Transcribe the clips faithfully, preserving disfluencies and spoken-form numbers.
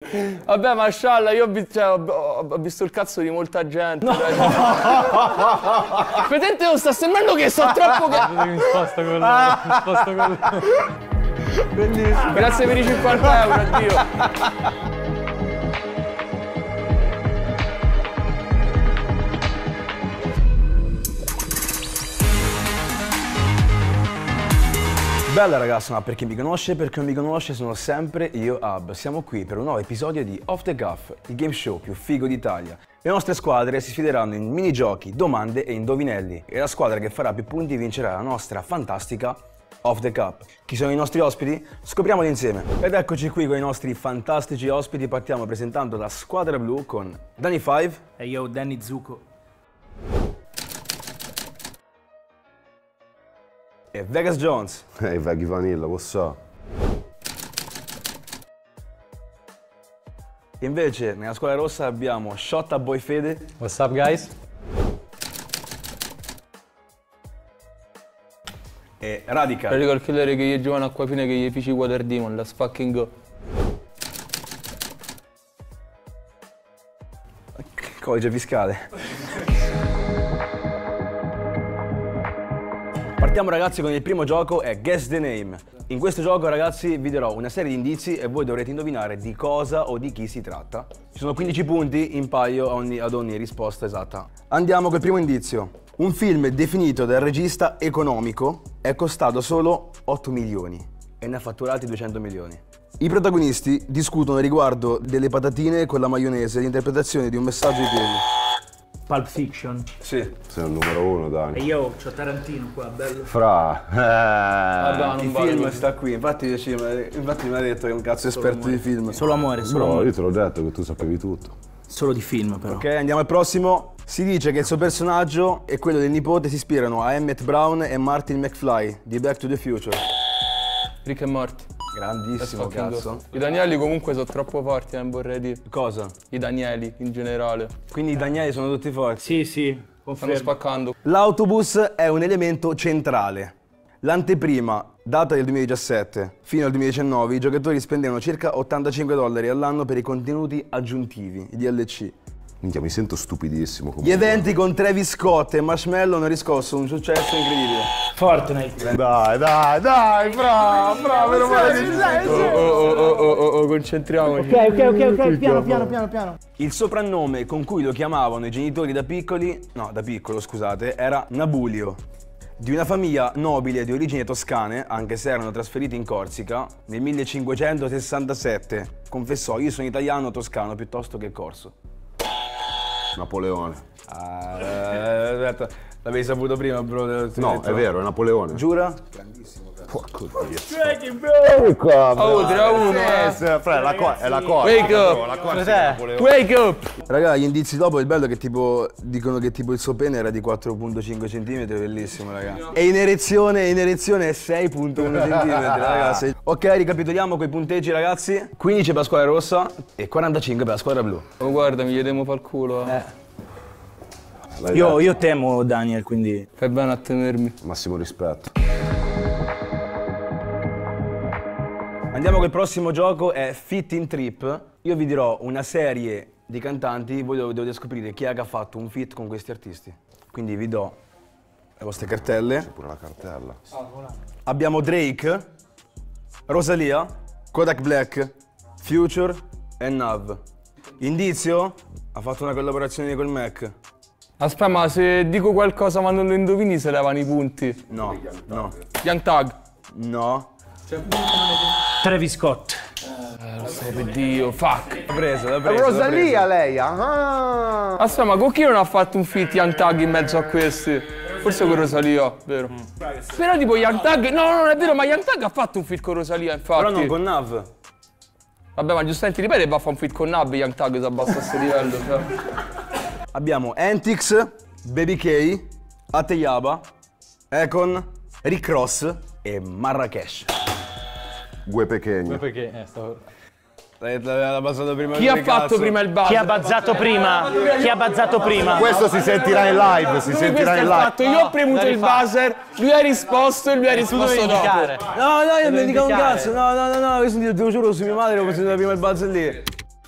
Vabbè, mashallah, io ho, vi cioè, ho, ho visto il cazzo di molta gente. No. Vedete, non sta sembrando che so troppo che... Mi sposto con loro, mi sposto con loro. Bellissimo. Grazie per i cinquanta euro, addio. Bella ragazzi, ma per chi mi conosce, per chi non mi conosce, sono sempre io, Ab. Siamo qui per un nuovo episodio di Off the Cuff, il game show più figo d'Italia. Le nostre squadre si sfideranno in minigiochi, domande e indovinelli. E la squadra che farà più punti vincerà la nostra fantastica Off the Cup. Chi sono i nostri ospiti? Scopriamoli insieme. Ed eccoci qui con i nostri fantastici ospiti. Partiamo presentando la squadra blu con Danny Five. E io, Danny Zuko. E Vegas Jones. Ehi, hey, Veggie Vanilla, what's up? Invece, nella squadra rossa abbiamo Shotta Boy Fede. What's up, guys? E Radical. Radical il killer che gli giocano a qua fine che gli feci Water Demon, let's fucking go. Codice fiscale. Partiamo ragazzi con il primo gioco, è Guess the Name. In questo gioco ragazzi vi darò una serie di indizi e voi dovrete indovinare di cosa o di chi si tratta. Ci sono quindici punti in paio ogni, ad ogni risposta esatta. Andiamo col primo indizio. Un film definito dal regista economico è costato solo otto milioni e ne ha fatturati duecento milioni. I protagonisti discutono riguardo delle patatine con la maionese e l'interpretazione di un messaggio di piedi. Pulp Fiction. Sì. Sei il numero uno, Dani. E io c'ho Tarantino qua, bello. Fra. Eh. Vabbè, Il vale film così. sta qui, infatti, infatti mi ha detto che è un cazzo esperto di film. Solo amore, solo No, amore. io te l'ho detto che tu sapevi tutto. Solo di film però. Ok, andiamo al prossimo. Si dice che il suo personaggio e quello del nipote si ispirano a Emmett Brown e Martin McFly di Back to the Future. Rick e Morty. Grandissimo Let's fucking cazzo. go. I Danieli comunque sono troppo forti, non vorrei dire. Cosa? I Danieli in generale. Quindi i Danieli sono tutti forti. Sì, sì, Stanno confermo. spaccando. L'autobus è un elemento centrale. L'anteprima, data del duemiladiciassette, fino al duemiladiciannove, i giocatori spendevano circa ottantacinque dollari all'anno per i contenuti aggiuntivi, i D L C. Minchia, mi sento stupidissimo comunque. Gli eventi con Travis Scott e Marshmello hanno riscosso un successo incredibile. Fortnite. Dai, dai, dai, bravo, bravo, meno male che ci sei. Oh, oh, oh, oh, oh, oh, concentriamoci. Ok, ok, ok, ok, piano, piano, piano, piano. Il soprannome con cui lo chiamavano i genitori da piccoli, no, da piccolo scusate, era Nabulio. Di una famiglia nobile di origini toscane, anche se erano trasferiti in Corsica, nel millecinquecentosessantasette confessò: io sono italiano toscano piuttosto che corso. Napoleone. Ah, eh, aspetta, l'avevi saputo prima, bro? No, è vero, è Napoleone. Giura? Porco Dio. Oh, tre a uno, eh. Fra, è la co- è la cosa. Wake up. La cosa è Napoleone. Wake up! Raga, gli indizi dopo, il bello è che tipo dicono che tipo il suo pene era di quattro virgola cinque centimetri, bellissimo, raga. E in erezione, in erezione è sei virgola uno centimetri, ragazzi. Ok, ricapitoliamo quei punteggi, ragazzi. quindici per la squadra rossa e quarantacinque per la squadra blu. Oh, guarda, mi chiediamo fa il culo. Eh. L'hai Io, detto. io temo Daniel, quindi... Fai bene a tenermi. Massimo rispetto. Andiamo col prossimo gioco, è Fit in Trip. Io vi dirò una serie di cantanti, voi dov- dovete scoprire chi è che ha fatto un feat con questi artisti. Quindi vi do le vostre cartelle. C'è pure la cartella. Abbiamo Drake, Rosalia, Kodak Black, Future e Nav. Indizio? Ha fatto una collaborazione col Mac. Aspetta, ma se dico qualcosa ma non lo indovini se levano i punti. No, no, Young Tag. no. Travis Scott. Eh, lo so per Dio, fuck. L'ho preso, l'ho preso. l'ho Rosalia lei, ah! Aspetta, ma con chi non ha fatto un feat Young Tag in mezzo a questi? Forse con Rosalia, vero? Però tipo Young Tag, no, no, non è vero, ma Young Tag ha fatto un feat con Rosalia, infatti. preso. Però non con Nav. Vabbè, ma giustamente ripete e va a fare un feat con Nab, Young Tag si abbassa a questo livello, cioè. Abbiamo Antix, Baby K, Ateyaba, Econ, Rick Ross e Marrakesh. Gue Pequeno. Perché? Eh, stavo... L'aveva passato prima. Chi ha fatto prima il buzzer? Chi ha bazzato prima? Chi ha bazzato prima? Questo si sentirà in live, si Lui sentirà questo è in il live. fatto, io ho premuto il buzzer, lui ha risposto e lui ha risposto dopo. No, no, io non mi dico un cazzo. No, no, no, no, io sentito, te lo giuro su mia madre, ho sentito prima il buzzer lì.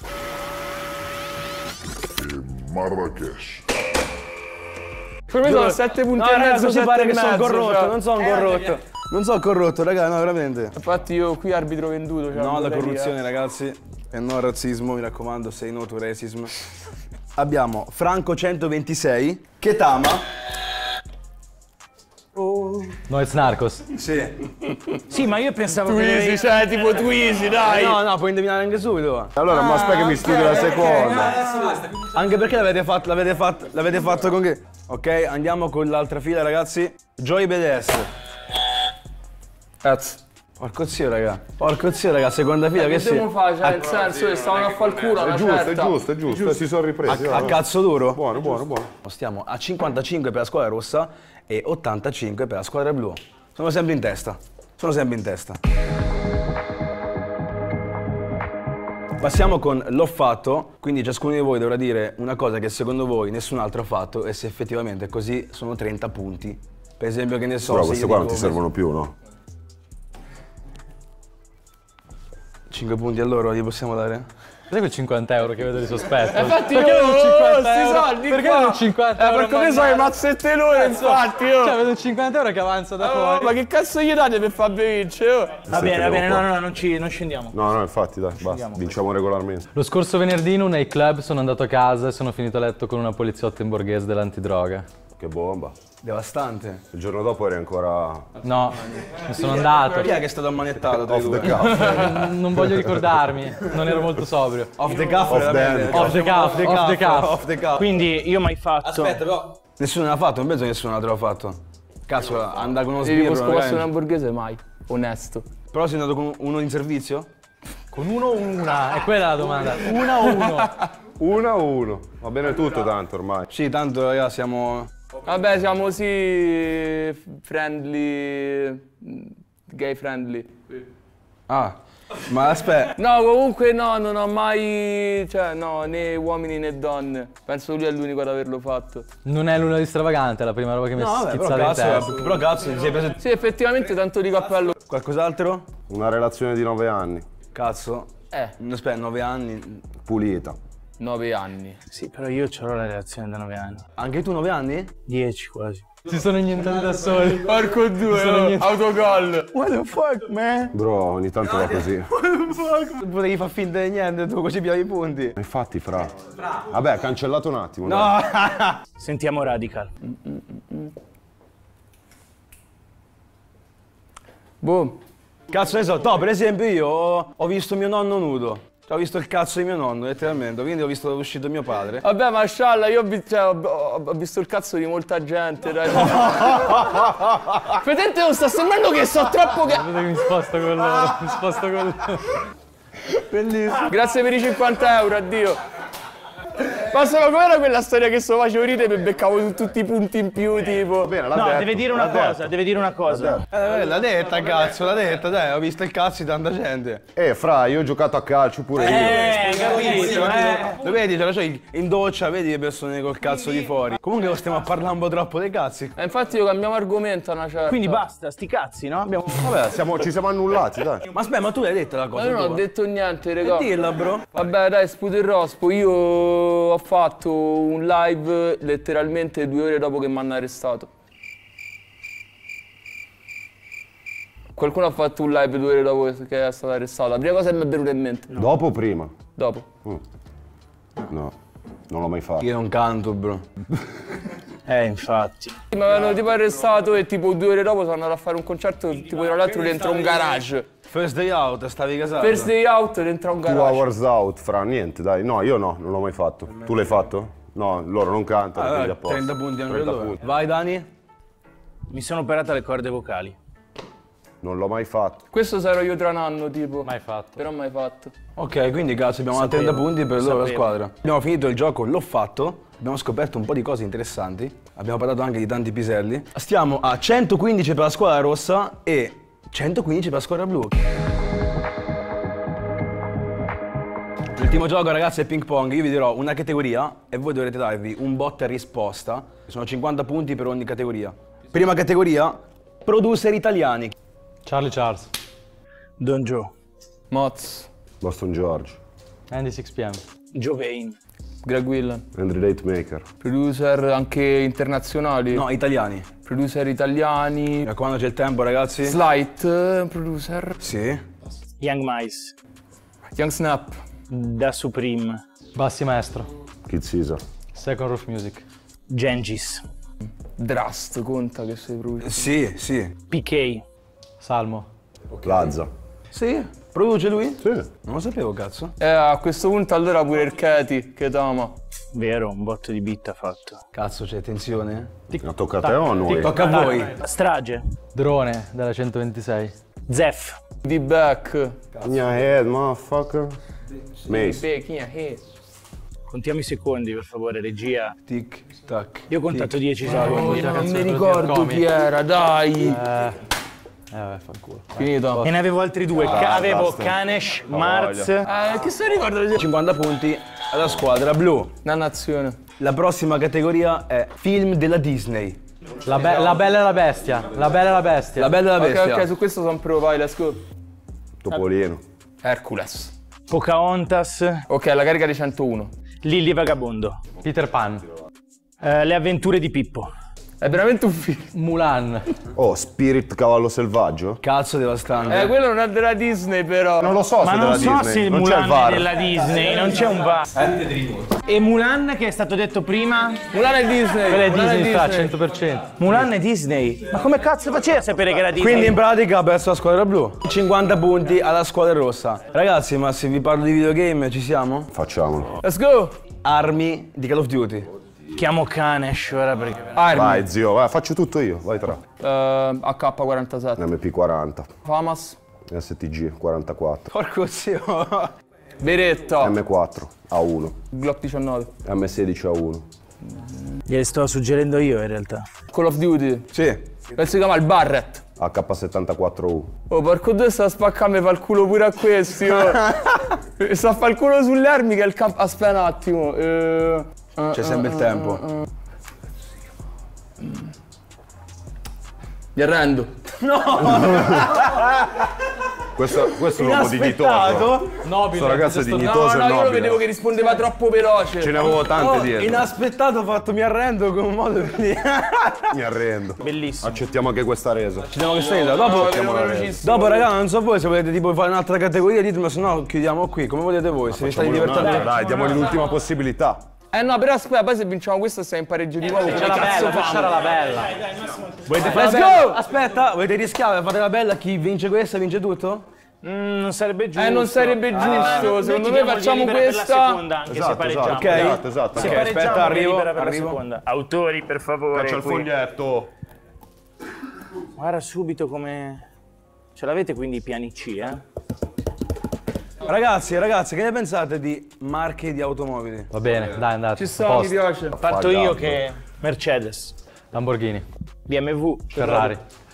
Marrakesh. Per me sono sette punti No, e raga, mezzo, così sette pare e che sono mezzo, corrotto, cioè. non sono corrotto. Non sono corrotto, raga, no, veramente. Infatti io qui arbitro venduto. Cioè No, non la vorrei corruzione, dire. ragazzi, e no al razzismo, mi raccomando, say no to racism. Abbiamo Franco centoventisei, Ketama. No, it's Narcos. Sì. Sì, ma io pensavo che... Twizy, cioè tipo Twizy, dai. No, no, puoi indovinare anche subito. Allora, ma aspetta che mi studio la seconda. Anche perché l'avete fatto, l'avete fatto, l'avete fatto con che? Ok, andiamo con l'altra fila, ragazzi. Joy Badass. Cazzo. Porco zio, raga. Porco zio, raga, seconda fila, che Che si... devo fare? Cioè, nel senso che stavano a fare il culo, È una giusto, è certa. giusto, è giusto, si sono ripresi. A, va, a va. cazzo duro. Buono, buono, buono. Stiamo a cinquantacinque per la squadra rossa e ottantacinque per la squadra blu. Sono sempre in testa. Sono sempre in testa. Passiamo con l'ho fatto, quindi ciascuno di voi dovrà dire una cosa che secondo voi nessun altro ha fatto e se effettivamente è così sono trenta punti. Per esempio, che ne so, Però se queste io qua non dico- ti servono più, no? cinque punti a loro gli possiamo dare? Cos'è quel cinquanta euro che vedo di sospetto? Infatti Perché io vedo oh, cinquanta sti euro? soldi Perché qua. vedo cinquanta euro? Eh, perché ne so le mazzette loro, infatti, io. Cioè, vedo cinquanta euro che avanza da Oh, fuori. ma che cazzo gli date per farvi vincere? Oh? Va bene, va bene, no, no, no, non, ci, non scendiamo. No, no, infatti, dai, basta, vinciamo regolarmente. Lo scorso venerdì in un nightclub sono andato a casa e sono finito a letto con una poliziotta in borghese dell'antidroga. Che bomba. Devastante. Il giorno dopo eri ancora No, mi sono andato. Chi è che è stato ammanettato tra i off the due? cuff. Non voglio ricordarmi, non ero molto sobrio. Off the cuff, Off veramente. the- Off the cuff, off the cuff. Off the cuff. Quindi io mai fatto... Aspetta, però. Nessuno ne ha fatto, non penso che nessuno l'ha fatto. Cazzo, andare con uno Se vi sbirro, posso passare un magari. hamburghese mai, onesto. Però sei andato con uno in servizio? Con uno o una? È quella la domanda. Una o uno? Uno a uno. Va bene tutto tanto ormai. Sì, tanto ragazzi siamo... Vabbè, siamo sì friendly, gay friendly. Ah, ma aspetta. No, comunque no, non ho mai, cioè no, né uomini né donne. Penso lui è l'unico ad averlo fatto. Non è l'una di stravagante, è la prima roba che mi è No, vabbè, però schizzata in testa. cazzo, però cazzo, ti sei preso Sì, effettivamente tanto di cappello. qualcos'altro? Una relazione di nove anni. Cazzo. Eh, Aspetta, nove anni. Pulita. nove anni. Sì, però io ho la relazione da nove anni. Anche tu nove anni? Dieci quasi. Si sono inientati da soli. Porco due, oh, autogol. What the fuck, man? Bro, ogni tanto va così. Non potevi far finta di niente, tu così piavi i punti. Infatti, fra. Vabbè, cancellato un attimo. dai. No! Sentiamo Radical. Boh. Cazzo ne so, no, per esempio io ho, ho visto mio nonno nudo. Cioè, ho visto il cazzo di mio nonno, letteralmente, quindi ho visto uscito mio padre. Vabbè, mashallah, io ho, vi- cioè, ho, ho- ho visto il cazzo di molta gente, dai. Vedete, non sta sembrando che so troppo che... Vedo che mi sposto con loro, mi sposto con loro. Bellissimo. Grazie per i cinquanta euro, addio. Ma solo com'era quella storia che so facevo ridere e beccavo tutti i punti in più, tipo... Bene, l'ha No, detto, deve dire una l'ha cosa, detto. deve dire una cosa. Eh, l'ha detta, cazzo, l'ha detta, dai, ho visto il cazzo di tanta gente. Eh, fra, io ho giocato a calcio pure io. Eh, capito, eh. Lo vedi, ce la c'ho in doccia, vedi le persone col cazzo di fuori. Comunque stiamo a parlare un po' troppo dei cazzi. E infatti io cambiamo argomento a una certa. Quindi basta, sti cazzi, no? Abbiamo... Vabbè, siamo- ci siamo annullati, dai. Ma aspetta, ma tu l'hai detta la Ma cosa io non ho tua? detto niente, E regà. dilla, bro. Vabbè, dai, sputo il rospo. Io ho fatto un live letteralmente due ore dopo che mi hanno arrestato. Qualcuno ha fatto un live due ore dopo che è stato arrestato. La prima cosa che mi è venuta in mente. Dopo o prima? Dopo. No, non l'ho mai fatto. Io non canto, bro. Eh, infatti. Mi avevano tipo arrestato e tipo due ore dopo sono andato a fare un concerto tipo tra l'altro dentro un garage. First day out, stavi casato. First day out dentro un Two garage. hours out, fra, niente, dai. No, io no, non l'ho mai fatto. Tu l'hai fatto? No, loro non cantano, Ah, quindi a posto. trenta punti anche trenta loro. punti. Vai, Dani. Mi sono operata le corde vocali. Non l'ho mai fatto. Questo sarò io tra un anno tipo. Mai fatto. Però mai fatto. Ok, quindi cazzo abbiamo Sapevo. trenta punti per loro la Sapevo. squadra. Abbiamo finito il gioco, l'ho fatto. Abbiamo scoperto un po' di cose interessanti. Abbiamo parlato anche di tanti piselli. Stiamo a centoquindici per la squadra rossa e centoquindici per la squadra blu. L'ultimo gioco, ragazzi, è ping pong. Io vi dirò una categoria e voi dovrete darvi un botta e risposta. Sono cinquanta punti per ogni categoria. Prima categoria, producer italiani. Charlie Charles. Don Joe. Moz. Boston George. Andy six p m. Joe Vane. Greg Willan. Andrew Tate Maker. Producer anche internazionali. No, italiani. Producer italiani. Mi raccomando, c'è il tempo, ragazzi. Slight, eh, producer. Sì. Young Mice. Young Snap. Da Supreme. Bassi Maestro. Kid Caesar. Second Roof Music. Gengis. Drast, conta che sei producer. Sì, sì. P K. Salmo. Lazza. Sì? Produce lui? Sì. Non lo sapevo, cazzo. Eh, a questo punto allora pure il Katy, che t'ama. Vero, un botto di beat ha fatto. Cazzo, c'è tensione. Ma tocca a te o a noi? Tocca a voi. Strage. Drone della centoventisei. Zef. D-Back. In your head, motherfucker. Mace. Back in your head. Contiamo i secondi, per favore, regia. Tic, tac. Io ho contato dieci Oh, secondi. io non canzone mi con ricordo Comi. chi era, dai. Eh, eh vabbè, fa il culo. Finito. E ne avevo altri due. Ca- avevo basta. Kanesh, Marz. Eh, che se ne ricorda? cinquanta punti alla squadra blu. Una nazione. La prossima categoria è film della Disney. La, be- la Bella e la Bestia. La Bella e la Bestia. La Bella e la Ok, Bestia. ok, su questo sono pro, vai, let's go. Topolino. Hercules. Pocahontas. Ok, la carica di centouno. Lily Vagabondo. Peter Pan. Eh, le avventure di Pippo. È veramente un film. Mulan. Oh, Spirit Cavallo Selvaggio? Cazzo devastante. Eh, quello non è della Disney, però. Non lo so Ma se non della so Disney. se non c'è il Mulan VAR. è della Disney, non c'è un V A R. E Mulan che è stato detto prima? Mulan è Disney. Quella è Mulan Disney, sta, cento per cento. Mulan è Disney. Ma come cazzo faceva a sapere che era Disney? Quindi in pratica ha perso la squadra blu. cinquanta punti alla squadra rossa. Ragazzi, ma se vi parlo di videogame ci siamo? Facciamolo. Let's go. Armi di Call of Duty. Chiamo Kanesh ora perché... Armi. Vai zio, vai, faccio tutto io, vai tra. Eh, A K quarantasette. M P quaranta. Famas. S T G quarantaquattro. Porco zio. Beretta. M quattro A uno. Glock diciannove. M sedici A uno. Gliele sto suggerendo io in realtà. Call of Duty. Sì. Penso si chiama il Barrett. A K settantaquattro U. Oh, porco due sta a spaccarmi fa il culo pure a questi, oh. Sta a fare il culo sulle armi che è il campo. Aspetta un attimo. Eh... C'è sempre il tempo. Mi arrendo. Questo, questo è un uomo dignitoso. Nobile. Questo ragazzo è questo- dignitoso No, e no, io lo nobile. vedevo che rispondeva troppo veloce. Ce ne avevo tante Oh, dietro. inaspettato ho fatto mi arrendo con un modo di... Mi arrendo. Bellissimo. Accettiamo anche questa resa. Ci diamo che sera. Dopo, Vedevo velocissimo. dopo raga, non so voi se volete tipo fare un'altra categoria, ditemelo, se no chiudiamo qui. Come volete voi, se vi state divertendo. Dai, diamogli l'ultima possibilità. Eh no, però aspetta, poi se vinciamo questo stai in pareggio di nuovo. Come C'è la cazzo bella, fa? c'era la bella. Volete fare Let's la bella? go! Aspetta, volete rischiare, fate la bella, chi vince questa vince tutto? Mm, non sarebbe giusto. Eh, non sarebbe giusto. Secondo me facciamo Per la questa. seconda, anche se Esatto, pareggiamo. esatto, Ok. esatto, esatto. Se Ok, pareggiamo, aspetta, via arrivo, libera per arrivo. la seconda. Autori, per favore. Faccia il qui. foglietto. Guarda subito come... Ce l'avete quindi i piani C, eh? Ragazzi, ragazzi, che ne pensate di marche di automobili? Va bene, dai, andate. Ci A sta, mi posto. piace. Parto Pagato. io che... Mercedes, Lamborghini. B M W, Ferrari.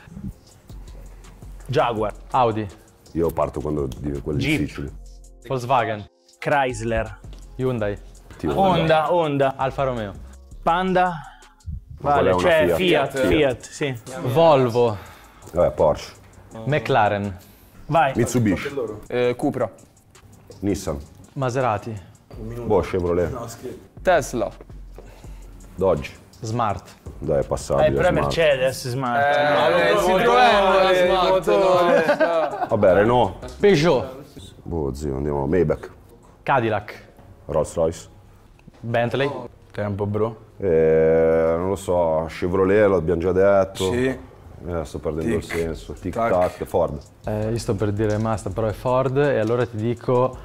Jaguar, Audi. Io parto quando dico quelli Jeep. difficili. Volkswagen. Chrysler, Hyundai. Ti voglio. Honda, Honda, Alfa Romeo. Panda, qual è vale, una cioè Fiat? Fiat, Fiat, sì. Volvo. Vabbè, Porsche. McLaren. Vai. Mitsubishi. Eh, Cupra. Nissan. Maserati. Boh, Chevrolet. Tesla. Dodge. Smart. Dai, è passabile. Eh, però è smart. Mercedes, smart. Eh, si trova la smart. Vabbè, Renault. Peugeot. Boh, zio, andiamo. Maybach. Cadillac. Rolls Royce. Bentley. Tempo, bro. Eh, non lo so, Chevrolet l'abbiamo già detto. Sì. Eh, sto perdendo Tic, il senso. Tic tac. tac, Ford. Eh, io sto per dire Mazda, però è Ford. E allora ti dico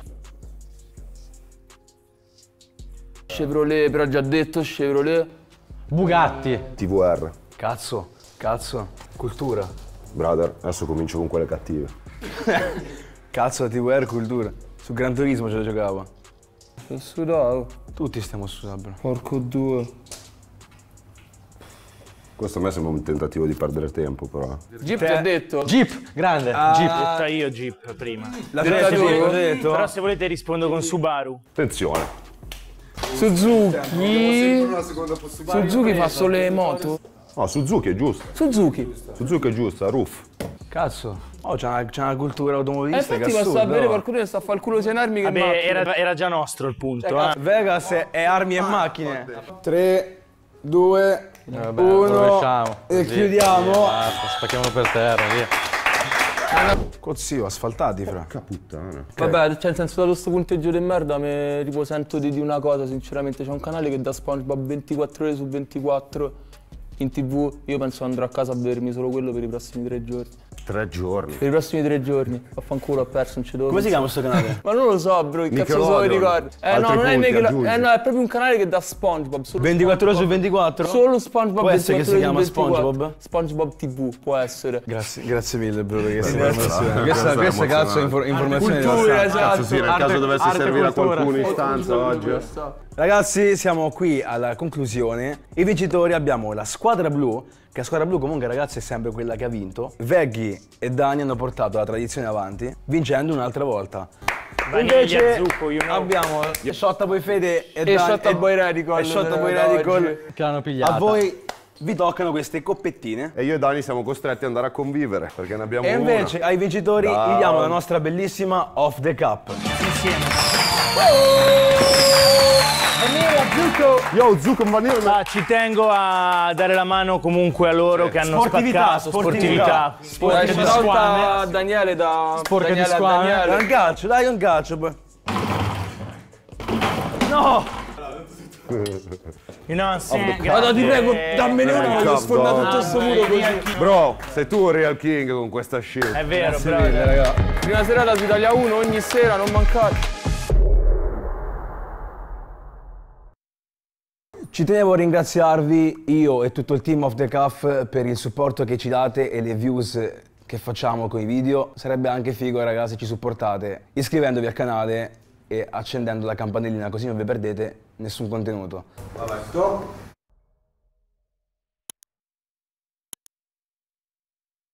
Chevrolet, però già detto Chevrolet. Bugatti. T V R. Cazzo, cazzo, cultura. Brother, adesso comincio con quelle cattive. Cazzo, T V R, cultura. Su Gran Turismo ce la giocavo. Sono sudato. Tutti stiamo sudando, bro. Porco due. Questo a me sembra un tentativo di perdere tempo, però. Jeep ti ha detto. Jeep. Grande. L'ho Jeep. detta io Jeep prima. La Detto testa tu? l'ho detto. Però se volete rispondo con Subaru. Attenzione. Suzuki. Suzuki fa solo le moto. No, Suzuki è giusto. Suzuki. Suzuki è giusta, Roof. Cazzo. Oh, c'è una, c'è una cultura E automobilistica infatti che posso assurda. avere oh. qualcuno che sta a fare il culo sia in armi che in Vabbè, macchina. era, era già nostro il punto, eh. Vegas è, è armi e macchine. tre, due, Vabbè, uno rovesciamo. e Così, chiudiamo. via, basta, spacchiamolo per terra, via. Cozzio, asfaltati, fra. Porca puttana. Vabbè, cioè nel senso, dato questo punteggio di merda, mi tipo sento di dire una cosa, sinceramente. C'è un canale che dà SpongeBob ventiquattro ore su ventiquattro in tv. Io penso andrò a casa a bermi solo quello per i prossimi tre giorni. Tre giorni. Per i prossimi tre giorni. Vaffanculo, ho perso, non ci devo Come si pensare. chiama questo canale? Ma non lo so, bro, che cazzo so Nickelodeon. ricordo. Eh Altri no, non è punti, Nickelodeon. aggiungi. Eh no, è proprio un canale che dà SpongeBob. Solo ventiquattro ore su SpongeBob. ventiquattro? Solo SpongeBob Può essere che si ventiquattro chiama ore su ventiquattro. SpongeBob? SpongeBob tivù, può essere. Grazie, grazie mille, bro, per questa Grazie. informazione. Questa- Questa, questa questa è cazzo è infor- informazione Cultura, devastante. esatto. Cazzo sì, nel caso dovesse arte, servire a cultura. qualcuno in stanza oggi. Ragazzi, siamo qui alla conclusione. I vincitori abbiamo la squadra blu, che la squadra blu comunque, ragazzi, è sempre quella che ha vinto. Veggy e Dani hanno portato la tradizione avanti, vincendo un'altra volta. Vaniglia, zucco, you know. abbiamo Shotta Boy Fede e, E Dani- Shotta Boy Radical e Shotta Boy da Radical. oggi. Che l'hanno pigliata. A voi vi toccano queste coppettine. E io e Dani siamo costretti ad andare a convivere perché ne abbiamo E una. invece ai vincitori Dai. gli diamo la nostra bellissima Off the Cup. Yo, Zucco Vanilla. Ah, ci tengo a dare la mano comunque a loro che hanno Sportività, spaccato. sportività. Dai, Sportività. ci Sporca di salta squame. Daniele da Sporca di Daniele a squame. Dai Daniele. un calcio, dai un calcio. boh. No! You know what I'm saying? Vado, ti prego, Grazie. dammene una, voglio Cup, sfondare dai. tutto questo muro così. Bro, sei tu il real king con questa shit. È vero, Grazie bravo. mille, raga. Prima serata su Italia uno, ogni sera, non mancate. Ci tenevo a ringraziarvi, io e tutto il team of the Cuff, per il supporto che ci date e le views che facciamo con i video. Sarebbe anche figo, ragazzi, se ci supportate iscrivendovi al canale e accendendo la campanellina, così non vi perdete nessun contenuto. Vabbè, stop.